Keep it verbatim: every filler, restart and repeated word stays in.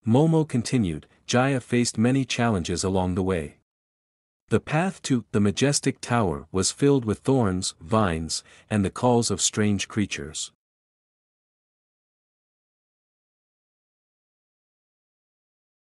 Momo continued, Jaya faced many challenges along the way. The path to the Majestic Tower was filled with thorns, vines, and the calls of strange creatures.